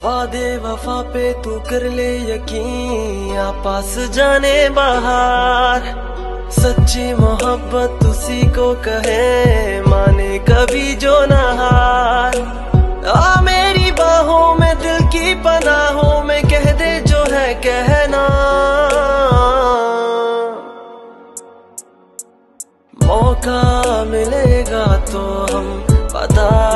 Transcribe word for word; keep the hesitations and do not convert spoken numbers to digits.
वादे वफा पे तू कर ले यकीन, आ पास जाने बाहर। सच्ची मोहब्बत उसी को कहे, माने कभी जो ना हार। आ मेरी बाहों में दिल की पनाहों में, कह दे जो है कहना। मौका मिलेगा तो हम बता